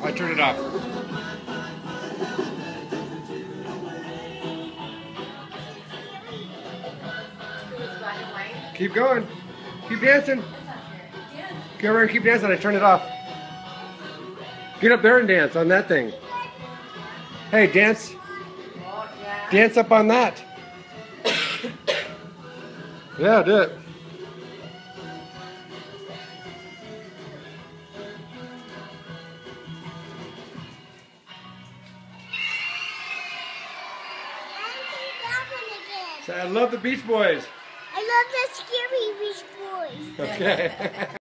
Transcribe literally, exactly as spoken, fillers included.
I turned it off. Keep going. Keep dancing. Get over and keep dancing. I turned it off. Get up there and dance on that thing. Hey, dance. Dance up on that. Yeah, do it. So I love the Beach Boys. I love the scary Beach Boys. Okay.